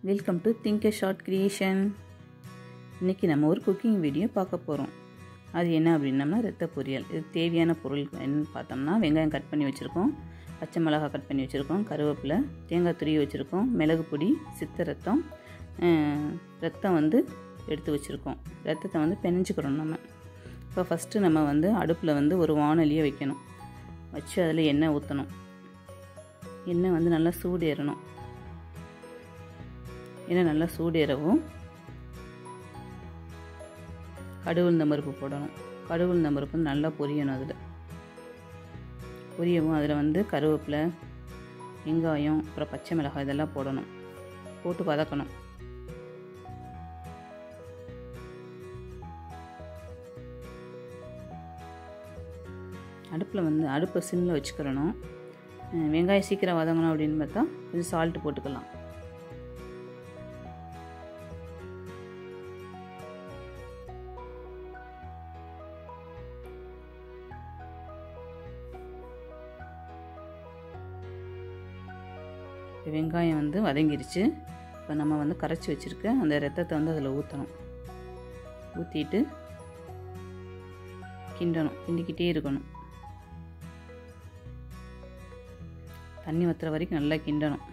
Welcome to think a short creation. இன்றைக்கி நம்ம ஒரு குக்கிங் வீடியோ பார்க்க போகிறோம். அது என்ன அப்படின்னம்னா ரத்த பொரியல். இது தேவையான பொருள் என்னன்னு பார்த்தோம்னா வெங்காயம் கட் பண்ணி வச்சுருக்கோம், பச்சை மிளகாய் கட் பண்ணி வச்சுருக்கோம், கருவேப்பிலை, தேங்காய் துருவி வச்சுருக்கோம், மிளகு பொடி, சித்த ரத்தம், ரத்தம் எடுத்து வச்சுருக்கோம். ரத்தத்தை பிணைஞ்சிக்கிறோம் நம்ம. இப்போ ஃபஸ்ட்டு நம்ம அடுப்பில் ஒரு வாணலியை வைக்கணும். வச்சு அதில் எண்ணெய் ஊற்றணும். எண்ணெய் நல்லா சூடேறணும். எண்ணெய் நல்லா சூடேறவும் கடுகு உளுந்தம் பருப்பு போடணும். கடுகு உளுந்தம் பருப்பு நல்லா பொரியணும். அதில் பொரியவும் அதில் கருவேப்பிலை, வெங்காயம், அப்புறம் பச்சை மிளகாய் இதெல்லாம் போடணும். போட்டு வதக்கணும். அடுப்பில் அடுப்பை சிம்மில் வச்சுக்கிறணும். வெங்காயம் சீக்கிரம் வதங்கணும் அப்படின்னு பார்த்தா கொஞ்சம் சால்ட்டு போட்டுக்கலாம். வெங்காயம் வதங்கிருச்சு. இப்போ நம்ம கரைச்சி வச்சுருக்க அந்த ரத்தத்தை அதில் ஊற்றணும். ஊற்றிட்டு கிண்டணும். கிண்டிக்கிட்டே இருக்கணும். தண்ணி வற்றுற வரைக்கும் நல்லா கிண்டணும்.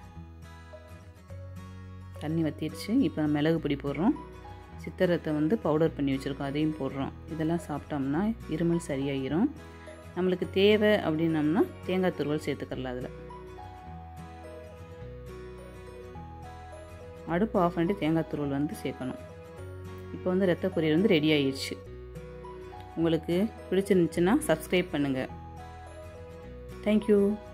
தண்ணி வற்றிடுச்சு. இப்போ மிளகு பொடி போடுறோம். சித்தரத்தை பவுடர் பண்ணி வச்சுருக்கோம், அதையும் போடுறோம். இதெல்லாம் சாப்பிட்டோம்னா இருமல் சரியாகிரும். நம்மளுக்கு தேவை அப்படின்னம்னா தேங்காய் துருவல் சேர்த்துக்கலாம். அதில் அடுப்பு ஆஃப் பண்ணிட்டு தேங்காய் துருவல் சேர்க்கணும். இப்போ ரத்த பொரியல் ரெடி ஆகிடுச்சு. உங்களுக்கு பிடிச்சிருந்துச்சுன்னா சப்ஸ்கிரைப் பண்ணுங்கள். தேங்க்யூ.